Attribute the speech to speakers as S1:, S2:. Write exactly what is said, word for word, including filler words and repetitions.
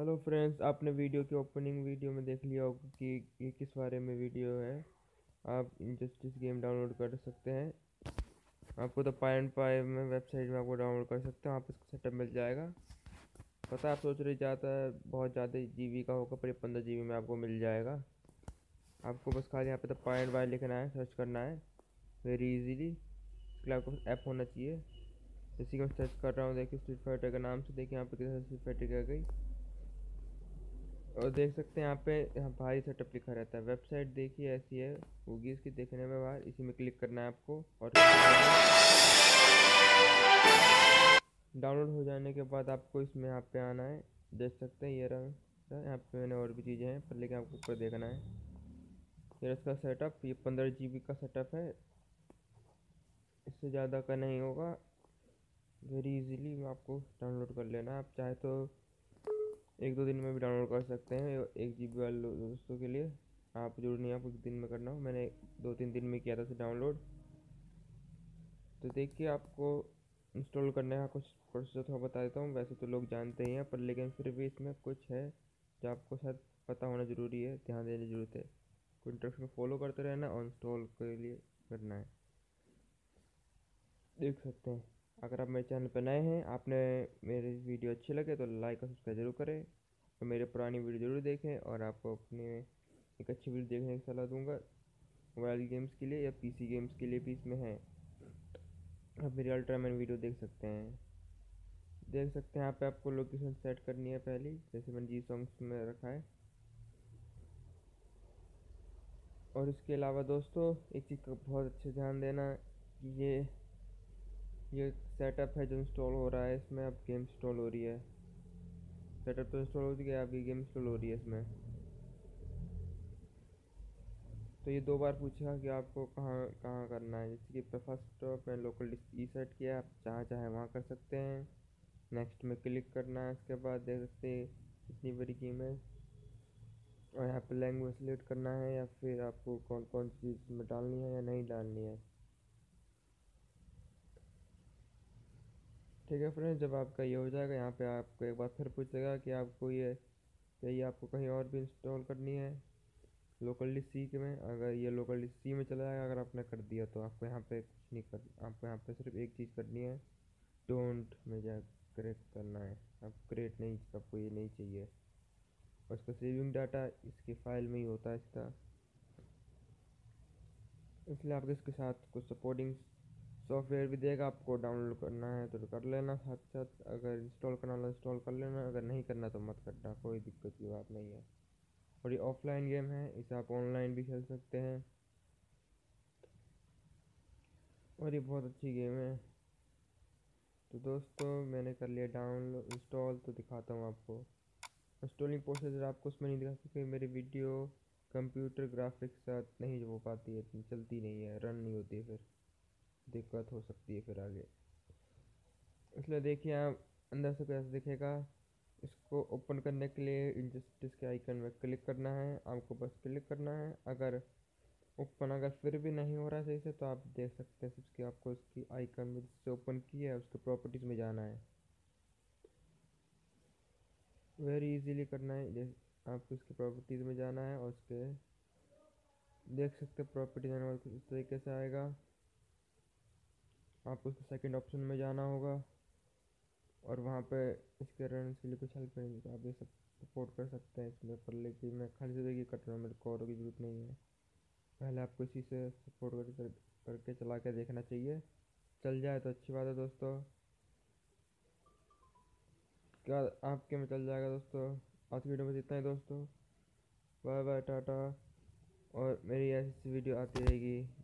S1: Hello friends, आपने video की opening video में देख लिया होगा कि ये किस बारे में वीडियो है। आप इनजस्टिस गेम डाउनलोड कर सकते हैं। आपको तो पाई एंड पाई में वेबसाइट में आपको डाउनलोड कर सकते हैं, वहाँ पे इसका सेटअप मिल जाएगा। पता है आप सोच रहे जाता है बहुत ज़्यादा जीबी का होगा, पर ये पंद्रह जीबी में आपको मिल जाएगा। आपको बस खाली यहाँ पे तो पाई एंड पाई लिखना है, सर्च करना है वेरी इजीली। इसके लिए आपको ऐप होना चाहिए। जैसे कि मैं सर्च कर रहा हूँ, देखिए स्ट्रीट फाइटर के नाम से, देखिए यहाँ पे किधर स्ट्रीट फाइटर आ गई। और देख सकते हैं यहाँ पे यहाँ भारी सेटअप लिखा रहता है। वेबसाइट देखिए ऐसी है होगी इसकी देखने में बाहर, इसी में क्लिक करना है आपको। और डाउनलोड हो जाने के बाद आपको इसमें यहाँ पे आना है। देख सकते हैं ये रहा, यहाँ पे मैंने और भी चीज़ें हैं पर लेकिन आपको ऊपर देखना है। ये इसका सेटअप, ये पंद्रह जी बी का सेटअप है, इससे ज़्यादा का नहीं होगा। वेरी इजीली आपको डाउनलोड कर लेना है। आप चाहे तो एक दो दिन में भी डाउनलोड कर सकते हैं एक जी बी वाले दोस्तों के लिए। आप जरूर नहीं आपको एक दिन में करना हो, मैंने दो तीन दिन में किया था इसे डाउनलोड। तो देखिए आपको इंस्टॉल करने का कुछ प्रोसेस थोड़ा बता देता हूँ। वैसे तो लोग जानते ही हैं पर लेकिन फिर भी इसमें कुछ है जो आपको शायद पता होना ज़रूरी है, ध्यान देने की ज़रूरत है। कोई इंस्ट्रक्शन फॉलो करते रहना और इंस्टॉल के लिए करना है। देख सकते हैं, अगर आप मेरे चैनल पर नए हैं, आपने मेरी वीडियो अच्छी लगे तो लाइक और सब्सक्राइब जरूर करें। तो मेरे पुरानी वीडियो ज़रूर देखें और आपको अपने एक अच्छी वीडियो देखने की सलाह दूंगा। मोबाइल गेम्स के लिए या पीसी गेम्स के लिए भी इसमें है। आप मेरी अल्ट्रामैन वीडियो देख सकते हैं। देख सकते हैं यहाँ पे आपको लोकेशन सेट करनी है पहली, जैसे मैंने जी सॉन्ग्स में रखा है। और इसके अलावा दोस्तों एक चीज़ का बहुत अच्छे ध्यान देना कि ये ये सेटअप है जो इंस्टॉल हो रहा है, इसमें अब गेम इंस्टॉल हो रही है। सेटअप तो इंस्टॉल हो गया, अभी गेम इंस्टॉल हो रही है इसमें। तो ये दो बार पूछेगा कि आपको कहाँ कहाँ करना है। जैसे कि फर्स्ट मैं लोकल डिस्क ई सेट किया, आप जहाँ चाहे वहाँ कर सकते हैं। नेक्स्ट में क्लिक करना है। इसके बाद देख सकते हैं कितनी बड़ी गेम है, और यहाँ पे लैंग्वेज सेलेक्ट करना है या फिर आपको कौन कौन सी चीज़ में डालनी है या नहीं डालनी है। ठीक है फ्रेंड्स, जब आपका ये हो जाएगा यहाँ पे आपको एक बार फिर पूछेगा कि आपको ये चाहिए, आपको कहीं और भी इंस्टॉल करनी है लोकल डिस्क सी में। अगर ये लोकल डिस्क सी में चला जाएगा, अगर आपने कर दिया तो आपको यहाँ पे कुछ नहीं कर, आपको यहाँ पे सिर्फ एक चीज़ करनी है, डोंट में जा क्रिएट करना है। आप क्रिएट नहीं, आपको ये नहीं चाहिए। और इसका सेविंग डाटा इसकी फाइल में ही होता है इसका, इसलिए आपको इसके साथ कुछ सपोर्टिंग सॉफ्टवेयर भी देगा। आपको डाउनलोड करना है तो कर लेना साथ साथ, अगर इंस्टॉल करना हो इंस्टॉल कर लेना, अगर नहीं करना तो मत करना, कोई दिक्कत की बात नहीं है। और ये ऑफलाइन गेम है, इसे आप ऑनलाइन भी खेल सकते हैं और ये बहुत अच्छी गेम है। तो दोस्तों मैंने कर लिया डाउनलोड इंस्टॉल, तो दिखाता हूँ आपको इंस्टॉलिंग प्रोसेस। आपको उसमें नहीं दिखा सकते, मेरी वीडियो कंप्यूटर ग्राफिक्स साथ नहीं हो पाती है, इतनी चलती नहीं है, रन नहीं होती है, फिर दिक्कत हो सकती है फिर आगे। इसलिए देखिए आप अंदर से कैसे दिखेगा। इसको ओपन करने के लिए इनजस्टिस के आइकन में क्लिक करना है, आपको बस क्लिक करना है। अगर ओपन अगर फिर भी नहीं हो रहा है सही से, तो आप देख सकते हैं इसकी आपको इसकी आइकन में जिससे ओपन किया है उसके प्रॉपर्टीज़ में जाना है। वेरी इजीली करना है, जैसे आपको इसके प्रॉपर्टीज़ में जाना है और उसके देख सकते हैं प्रॉपर्टीज एनिमल कुछ इस तरीके से आएगा। आपको उसके सेकंड ऑप्शन में जाना होगा और वहाँ पे इसके रन के लिए कुछ हेल्प करेंगे तो आप ये सब सपोर्ट कर सकते हैं इसमें। पर लेकिन मैं खाली से देखिए कर रहा हूँ, मेरे को और की ज़रूरत नहीं है। पहले आपको इसी से सपोर्ट कर, कर, करके चला के देखना चाहिए, चल जाए तो अच्छी बात है दोस्तों। क्या आपके में चल जाएगा दोस्तों। आज की वीडियो में इतना ही दोस्तों, बाय बाय टाटा। और मेरी ऐसी वीडियो आती रहेगी।